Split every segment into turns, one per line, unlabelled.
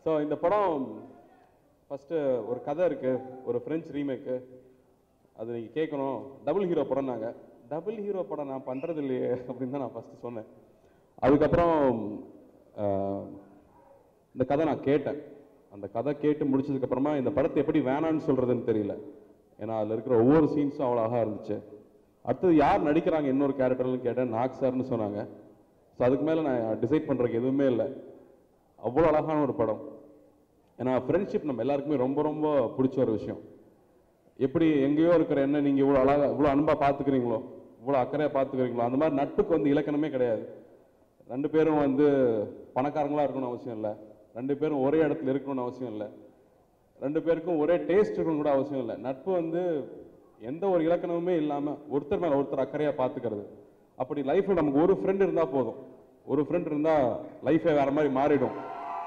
So இந்த படம் first ஒரு கதை இருக்குது, ஒரு ஃப்ரெஞ்ச் ரீமேக்கு. அது நீங்கள் கேட்கணும். டபுள் ஹீரோ படம்னாங்க. டபுள் ஹீரோ படம் நான் பண்ணுறது இல்லையே அப்படின்னு தான் நான் ஃபஸ்ட்டு சொன்னேன். அதுக்கப்புறம் இந்த கதை நான் கேட்டேன். அந்த கதை கேட்டு முடிச்சதுக்கப்புறமா இந்த படத்தை எப்படி வேணான்னு சொல்கிறதுன்னு தெரியல. ஏன்னா அதில் இருக்கிற ஒவ்வொரு சீன்ஸும் அவ்வளோ அழகாக இருந்துச்சு. அடுத்தது யார் நடிக்கிறாங்க இன்னொரு கேரக்டர்னு கேட்டேன். நாக் சார்னு சொன்னாங்க. ஸோ அதுக்கு மேலே நான் டிசைட் பண்ணுறதுக்கு எதுவுமே இல்லை. அவ்வளோ அழகான ஒரு படம். ஏன்னா ஃப்ரெண்ட்ஷிப் நம்ம எல்லாருக்குமே ரொம்ப ரொம்ப பிடிச்ச ஒரு விஷயம். எப்படி எங்கேயோ இருக்கிற என்ன நீங்கள் இவ்வளோ அழகாக இவ்வளோ அன்பாக பார்த்துக்கிறீங்களோ, இவ்வளோ அக்கறையாக பார்த்துக்கிறீங்களோ, அந்த மாதிரி நட்புக்கு வந்து இலக்கணமே கிடையாது. ரெண்டு பேரும் வந்து பணக்காரங்களாக இருக்கணும்னு அவசியம் இல்லை. ரெண்டு பேரும் ஒரே இடத்துல இருக்கணும்னு அவசியம் இல்லை. ரெண்டு பேருக்கும் ஒரே டேஸ்ட் இருக்கணும் கூட அவசியம் இல்லை. நட்பு வந்து எந்த ஒரு இலக்கணமுமே இல்லாமல் ஒருத்தர் மேலே ஒருத்தர் அக்கறையாக பார்த்துக்கிறது. அப்படி லைஃப்பில் நமக்கு ஒரு ஃப்ரெண்ட் இருந்தால் போதும். ஒரு ஃப்ரெண்ட் இருந்தால் லைஃபே வேற மாதிரி மாறிடும்.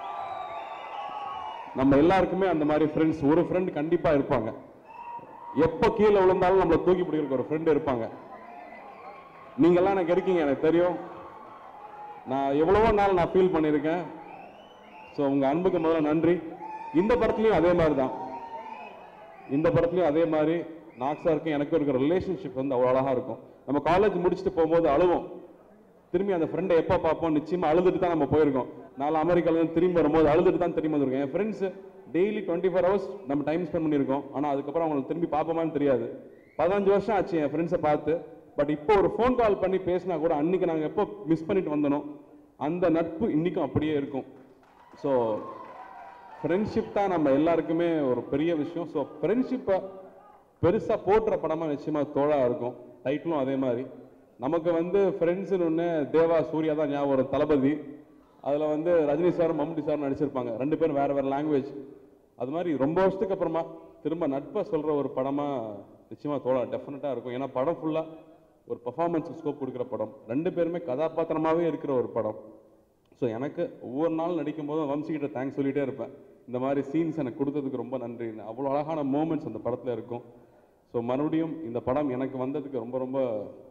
நம்ம எல்லாருக்குமே அந்த மாதிரி ஃப்ரெண்ட்ஸ், ஒரு ஃப்ரெண்ட் கண்டிப்பாக இருப்பாங்க. எப்போ கீழே விழுந்தாலும் நம்மளை தூக்கி பிடிக்கிறதுக்கு ஒரு ஃப்ரெண்டு இருப்பாங்க. நீங்கள்லாம் எனக்கு இருக்கீங்க, எனக்கு தெரியும். நான் எவ்வளவோ நாள் நான் ஃபீல் பண்ணியிருக்கேன். ஸோ உங்கள் அன்புக்கு முதல்ல நன்றி. இந்த படத்துலையும் அதே மாதிரி தான். இந்த படத்துலையும் அதே மாதிரி நாக் சாருக்கும் எனக்கும் இருக்கிற ரிலேஷன்ஷிப் வந்து அவ்வளோ அழகாக இருக்கும். நம்ம காலேஜ் முடிச்சுட்டு போகும்போது அழுவோம். திரும்பி அந்த ஃப்ரெண்டை எப்போ பார்ப்போம், நிச்சயமாக அழுதுட்டு தான் நம்ம போயிருக்கோம். நான் அமெரிக்காவிலேருந்து திரும்பி வரும்போது அழுதுட்டு தான் திரும்பி வந்திருக்கேன். என் ஃப்ரெண்ட்ஸ் டெய்லி 24 hours நம்ம டைம் ஸ்பெண்ட் பண்ணியிருக்கோம். ஆனால் அதுக்கப்புறம் அவங்களுக்கு திரும்பி பார்ப்போமான்னு தெரியாது. 15 வருஷம் ஆச்சு என் ஃப்ரெண்ட்ஸை பார்த்து. பட் இப்போ ஒரு ஃபோன் கால் பண்ணி பேசினா கூட அன்றைக்கி நாங்கள் எப்போ மிஸ் பண்ணிட்டு வந்தனோ அந்த நட்பு இன்றைக்கும் அப்படியே இருக்கும். ஸோ ஃப்ரெண்ட்ஷிப் தான் நம்ம எல்லாருக்குமே ஒரு பெரிய விஷயம். ஸோ ஃப்ரெண்ட்ஷிப்பை பெருசாக போட்டுற படமாக நிச்சயமாக தோழா இருக்கும். டைட்டிலும் அதே மாதிரி. நமக்கு வந்து ஃப்ரெண்ட்ஸுன்னு ஒன்று தேவா சூர்யா தான் ஞாபகம் வரும். தளபதி அதில் வந்து ரஜினி சாரும் மம்முட்டி சாரும் நடிச்சிருப்பாங்க. ரெண்டு பேரும் வேறு வேறு லாங்குவேஜ். அது மாதிரி ரொம்ப வருஷத்துக்கு அப்புறமா திரும்ப நட்பை சொல்கிற ஒரு படமாக நிச்சயமாக தோழா டெஃபினட்டாக இருக்கும். ஏன்னா படம் ஃபுல்லாக ஒரு பர்ஃபார்மன்ஸுக்கு ஸ்கோப் கொடுக்குற படம். ரெண்டு பேருமே கதாபாத்திரமாகவே இருக்கிற ஒரு படம். ஸோ எனக்கு ஒவ்வொரு நாள் நடிக்கும் போதும் வம்சிக்கிட்ட தேங்க்ஸ் சொல்லிகிட்டே இருப்பேன். இந்த மாதிரி சீன்ஸ் எனக்கு கொடுத்ததுக்கு ரொம்ப நன்றின்னு. அவ்வளோ அழகான மூமெண்ட்ஸ் அந்த படத்தில் இருக்கும். ஸோ மறுபடியும் இந்த படம் எனக்கு வந்ததுக்கு ரொம்ப ரொம்ப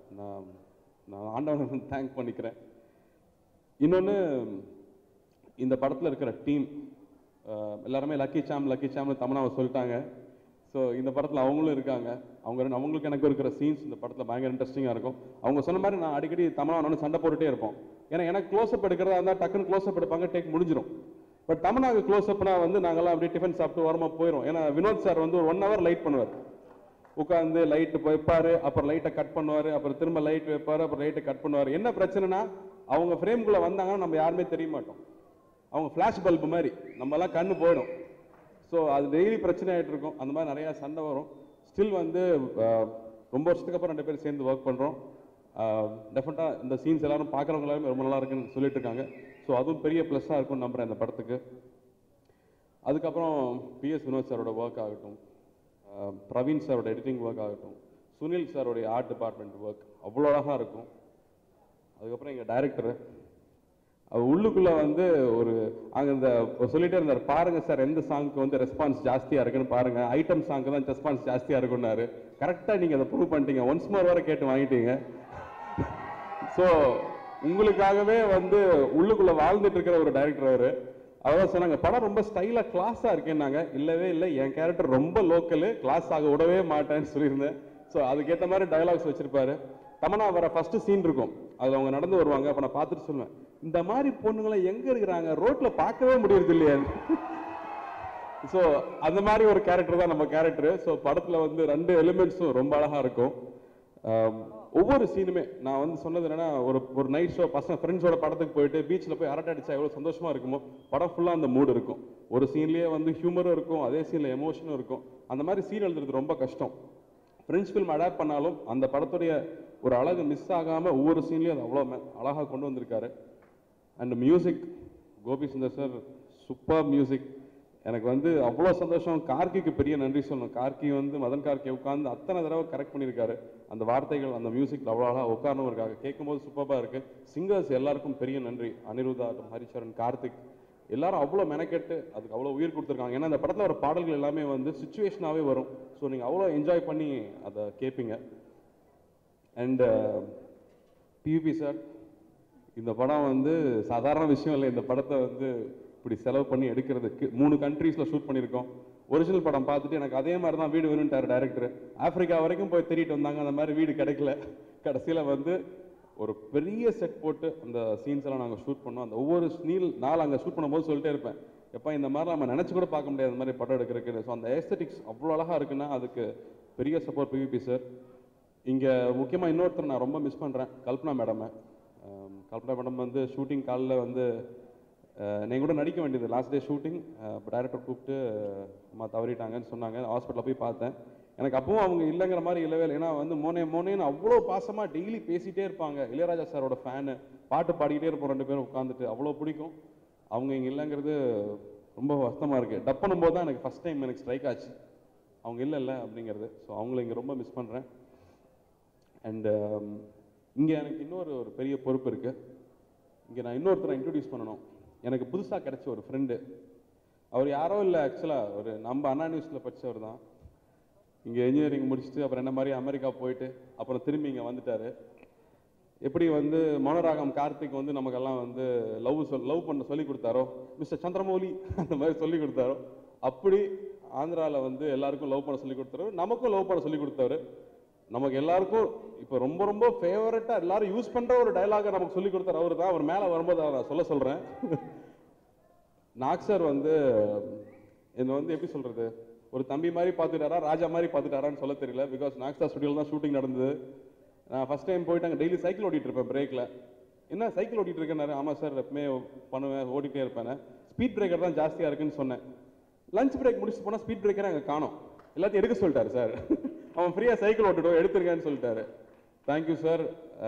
நான் ஆண்டவனை தேங்க் பண்ணிக்கிறேன். இன்னொன்று, இந்த படத்தில் இருக்கிற டீம் எல்லாருமே லக்கி சாம்னு தமனாவை சொல்லிட்டாங்க. ஸோ இந்த படத்தில் அவங்களும் இருக்காங்க. அவங்களுக்கு எனக்கு இருக்கிற சீன்ஸ் இந்த படத்தில் பயங்கர இன்ட்ரெஸ்டிங்காக இருக்கும். அவங்க சொன்ன மாதிரி நான் அடிக்கடி தமனாவை சண்டை போட்டுகிட்டே இருப்போம். ஏன்னா எனக்கு க்ளோஸ்அப் எடுக்கிறதா இருந்தால் டக்குன்னு க்ளோஸ்அப் எடுப்பாங்க, டேக் முடிஞ்சிடும். பட் தமனாவுக்கு க்ளோஸ்அப்னா வந்து நாங்கள்லாம் அப்படியே டிஃபன் சாப்பிட்டு ஓரமாக போயிடும். ஏன்னா வினோத் சார் வந்து ஒரு 1 hour லைட் பண்ணுவார். உட்காந்து லைட்டு வைப்பார், அப்புறம் லைட்டை கட் பண்ணுவார், அப்புறம் திரும்ப லைட் வைப்பார், அப்புறம் லைட்டை கட் பண்ணுவார். என்ன பிரச்சனைனா அவங்க ஃப்ரேம்குள்ளே வந்தாங்கன்னா நம்ம யாருமே தெரிய மாட்டோம். அவங்க ஃப்ளாஷ் பல்பு மாதிரி நம்மலாம் கண்ணு போயிடும். ஸோ அது டெய்லி பிரச்சனை ஆகிட்டு இருக்கும். அந்த மாதிரி நிறையா சண்டை வரும். ஸ்டில் வந்து ரொம்ப வருஷத்துக்கு அப்புறம் 2 பேரும் சேர்ந்து ஒர்க் பண்ணுறோம். டெஃபினட்டாக இந்த சீன்ஸ் எல்லாரும் பார்க்குறவங்க எல்லாருமே ரொம்ப நல்லா இருக்குன்னு சொல்லிட்டு இருக்காங்க. ஸோ அதுவும் பெரிய ப்ளஸ்ஸாக இருக்கும்னு நம்புகிறேன் இந்த படத்துக்கு. அதுக்கப்புறம் PS வினோத் சாரோட ஒர்க் ஆகட்டும், பிரவீன் சாரோட எடிட்டிங் ஒர்க் ஆகட்டும், சுனில் சாரோடைய ஆர்ட் டிபார்ட்மெண்ட் ஒர்க் அவ்வளோ அழகாக இருக்கும். அதுக்கப்புறம் எங்கள் டைரக்டரு உள்ளுக்குள்ளே வந்து ஒரு அங்கே இந்த சொல்லிகிட்டே இருந்தார், பாருங்கள் சார் எந்த சாங்க்கு வந்து ரெஸ்பான்ஸ் ஜாஸ்தியாக இருக்குன்னு பாருங்கள், ஐட்டம் சாங்க்கு தான் ரெஸ்பான்ஸ் ஜாஸ்தியாக இருக்குன்னாரு. கரெக்டாக நீங்கள் அதை ப்ரூவ் பண்ணிட்டீங்க. ஒன்ஸ் மோர் வரை கேட்டு வாங்கிட்டீங்க. ஸோ உங்களுக்காகவே வந்து உள்ளுக்குள்ளே வாழ்ந்துட்டு இருக்கிற ஒரு டைரக்டர் அவர். அதான் சொன்னாங்க, படம் ரொம்ப ஸ்டைலாக கிளாஸாக இருக்கேன்னாங்க. இல்லவே இல்லை, என் கேரக்டர் ரொம்ப லோக்கலு, கிளாஸ் ஆக விடவே மாட்டேன்னு சொல்லியிருந்தேன். ஸோ அதுக்கேற்ற மாதிரி டயலாக்ஸ் வச்சுருப்பாரு. தமனா வர ஃபஸ்ட்டு சீன் இருக்கும், அதில் அவங்க நடந்து வருவாங்க. அப்போ நான் பார்த்துட்டு சொல்லுவேன், இந்த மாதிரி பொண்ணுங்களை எங்கே இருக்கிறாங்க, ரோட்டில் பார்க்கவே முடியறது இல்லையா. ஸோ அந்த மாதிரி ஒரு கேரக்டர் தான் நம்ம கேரக்டரு. ஸோ படத்தில் வந்து 2 எலிமெண்ட்ஸும் ரொம்ப அழகாக இருக்கும். ஒவ்வொரு சீனுமே நான் வந்து சொன்னது என்னன்னா, ஒரு நைட் ஷோ பசங்க ஃப்ரெண்ட்ஸோட படத்துக்கு போயிட்டு பீச்சில் போய் அரட்டை அடிச்சா எவ்வளோ சந்தோஷமாக இருக்குமோ, படம் ஃபுல்லாக அந்த மூடு இருக்கும். ஒரு சீன்லேயே வந்து ஹியூமரும் இருக்கும், அதே சீனில் எமோஷனும் இருக்கும். அந்த மாதிரி சீன் எழுதுறது ரொம்ப கஷ்டம். ஃப்ரெண்ட்ஸ் ஃபில்ம் அடாப்ட் பண்ணாலும் அந்த படத்துடைய ஒரு அழகு மிஸ் ஆகாமல் ஒவ்வொரு சீன்லேயும் அது அவ்வளோ அழகாக கொண்டு வந்திருக்காரு. And music, Gopi Sundar sir super music. எனக்கு வந்து அவ்வளோ சந்தோஷம். கார்கிக்கு பெரிய நன்றி சொல்லணும். கார்கி வந்து மதன் கார்கி உட்காந்து அத்தனை தடவை கரெக்ட் பண்ணியிருக்காரு. அந்த வார்த்தைகள் அந்த மியூசிக் அவ்வளோ அழகாக உட்காரணும் இருக்காங்க, கேட்கும்போது சூப்பராக இருக்குது. சிங்கர்ஸ் எல்லாருக்கும் பெரிய நன்றி. அனிருதா, ஹரிச்சரன், கார்த்திக் எல்லாரும் அவ்வளோ மெனக்கெட்டு அதுக்கு அவ்வளோ உயிர் கொடுத்துருக்காங்க. ஏன்னா அந்த படத்தில் வர பாடல்கள் எல்லாமே வந்து சுச்சுவேஷனாகவே வரும். ஸோ நீங்கள் அவ்வளோ என்ஜாய் பண்ணி அதை கேட்பீங்க. அண்ட் PVP சார், இந்த படம் வந்து சாதாரண விஷயம் இல்லை. இந்த படத்தை வந்து இப்படி செலவு பண்ணி எடுக்கிறதுக்கு 3 கண்ட்ரீஸில் ஷூட் பண்ணியிருக்கோம். ஒரிஜினல் படம் பார்த்துட்டு எனக்கு அதே மாதிரி தான் வீடு வேணும்ட்டார் டைரக்டர். ஆப்பிரிக்கா வரைக்கும் போய் தேடிட்டு வந்தாங்க, அந்த மாதிரி வீடு கிடைக்கல. கடைசியில் வந்து ஒரு பெரிய செட் போட்டு அந்த சீன்ஸ் எல்லாம் நாங்கள் ஷூட் பண்ணோம். அந்த ஒவ்வொரு நாள் அங்கே ஷூட் பண்ணும்போது சொல்லிட்டே இருப்பேன், எப்போ இந்த மாதிரி நம்ம நினச்சி கூட பார்க்க முடியாது இந்த மாதிரி படம் எடுக்கிறதுக்கு. ஸோ அந்த ஏஸ்தட்டிக்ஸ் அவ்வளோ அழகாக இருக்குன்னா அதுக்கு பெரிய சப்போர்ட் பிவிபி சார். இங்கே முக்கியமாக இன்னொருத்தர் நான் ரொம்ப மிஸ் பண்ணுறேன், கல்பனா மேடமை. கல்பனா மேடம் வந்து ஷூட்டிங் காலில் வந்து நீங்கள் கூட நடிக்க வேண்டியது லாஸ்ட் டே ஷூட்டிங், டைரக்டர் கூப்பிட்டு அம்மா தவறிட்டாங்கன்னு சொன்னாங்க. ஹாஸ்பிட்டலில் போய் பார்த்தேன். எனக்கு அப்பவும் அவங்க இல்லைங்கிற மாதிரி இல்லவே இல்லை. ஏன்னா வந்து மோனேன்னு அவ்வளோ பாசமாக டெய்லி பேசிகிட்டே இருப்பாங்க. இளையராஜா சாரோட ஃபேனு, பாட்டு பாடிக்கிட்டே இருப்போம் 2 பேரும் உட்காந்துட்டு, அவ்வளோ பிடிக்கும். அவங்க இங்கே இல்லைங்கிறது ரொம்ப வருத்தமாக இருக்குது. டப் பண்ணும்போது தான் எனக்கு ஃபஸ்ட் டைம் எனக்கு ஸ்ட்ரைக் ஆச்சு அவங்க இல்லை அப்படிங்கிறது. ஸோ அவங்கள இங்கே ரொம்ப மிஸ் பண்ணுறேன். அண்டு இங்கே எனக்கு இன்னொரு பெரிய பொறுப்பு இருக்குது. இங்கே நான் இன்னொருத்தரை இன்ட்ரடியூஸ் பண்ணணும். எனக்கு புதுசாக கிடைச்ச ஒரு ஃப்ரெண்டு. அவர் யாரோ இல்லை, ஆக்சுவலாக ஒரு நம்ம அண்ணா நியூஸில் படித்தவர் தான். இங்கே இன்ஜினியரிங் முடிச்சுட்டு அப்புறம் என்ன மாதிரி அமெரிக்கா போயிட்டு அப்புறம் திரும்பி இங்கே வந்துட்டார். எப்படி வந்து மௌனராகம் கார்த்திக் வந்து நமக்கெல்லாம் வந்து லவ் பண்ண சொல்லி கொடுத்தாரோ, மிஸ்டர் சந்திரமௌலி அந்த மாதிரி சொல்லி கொடுத்தாரோ, அப்படி ஆந்திராவில் வந்து எல்லாருக்கும் லவ் பண்ண சொல்லி கொடுத்தாரு, நமக்கும் லவ் பண்ண சொல்லி கொடுத்தாரு. நமக்கு எல்லாருக்கும் இப்போ ரொம்ப ரொம்ப ஃபேவரட்டாக எல்லாரும் யூஸ் பண்ணுற ஒரு டைலாகை நமக்கு சொல்லி கொடுத்தாரு அவர் தான். அவர் மேலே வரும்போது நான் சொல்கிறேன். நாக் சார் வந்து என்னை வந்து எப்படி சொல்கிறது, ஒரு தம்பி மாதிரி பார்த்துட்டாரா ராஜா மாதிரி பார்த்துட்டாரான்னு சொல்ல தெரியல. பிகாஸ் நாக் சார் ஸ்டுடியோவில் தான் ஷூட்டிங் நடந்தது. நான் ஃபஸ்ட் டைம் போயிட்டு அங்கே டெய்லி சைக்கிள் ஓட்டிகிட்டு இருப்பேன் பிரேக்கில். என்ன சைக்கிள் ஓட்டிகிட்டு இருக்கேன்னாரு. ஆமாம் சார், எப்பவுமே பண்ணுவேன், ஓட்டிகிட்டே இருப்பேன். ஸ்பீட் பிரேக்கர் தான் ஜாஸ்தியாக இருக்குன்னு சொன்னேன். லஞ்ச் பிரேக் முடிச்சுட்டு போனால் ஸ்பீட் பிரேக்கரை அங்கே காணோம், எல்லாத்தையும் எடுக்க சொல்லிட்டாரு சார். அவன் ஃப்ரீயாக சைக்கிள் ஓட்டுட்டோம், எடுத்துருக்கேன்னு சொல்லிட்டாரு. Thank you sir.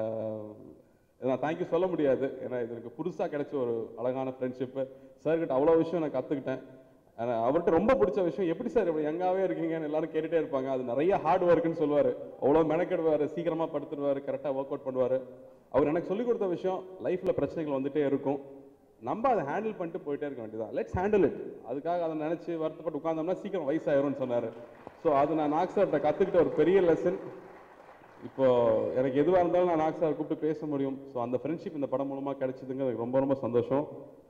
நான் தேங்க்யூ சொல்ல முடியாது, ஏன்னா இது எனக்கு புதுசாக கிடைச்ச ஒரு அழகான ஃப்ரெண்ட்ஷிப்பு. சார்கிட்ட அவ்வளோ விஷயம் நான் கற்றுக்கிட்டேன். அவர்கிட்ட ரொம்ப பிடிச்ச விஷயம், எப்படி சார் இப்படி யங்காகவே இருக்கீங்கன்னு எல்லாரும் கேட்டுகிட்டே இருப்பாங்க. அது நிறைய ஹார்ட் ஒர்க்குன்னு சொல்லுவார். அவ்வளோ மெனக்கெடுவார், சீக்கிரமாக படுத்துடுவார், கரெக்டாக ஒர்க் அவுட் பண்ணுவார். அவர் எனக்கு சொல்லிக் கொடுத்த விஷயம், லைஃப்பில் பிரச்சனைகள் வந்துகிட்டே இருக்கும், நம்ம அதை ஹேண்டில் பண்ணிட்டு போயிட்டே இருக்க வேண்டியதான். Let's handle it. அதுக்காக அதை நினச்சி வருத்தப்பட்டு உட்காந்தோம்னா சீக்கிரம் வயசாயிரும்னு சொன்னார். ஸோ அது நான் நாக் சார்கிட்ட கற்றுக்கிட்ட ஒரு பெரிய லெசன். இப்போ எனக்கு எதுவாக இருந்தாலும் நான் நாக் சார் கூப்பிட்டு பேச முடியும். ஸோ அந்த ஃப்ரெண்ட்ஷிப் இந்த படம் மூலமாக கிடைச்சதுங்க எனக்கு ரொம்ப ரொம்ப சந்தோஷம்.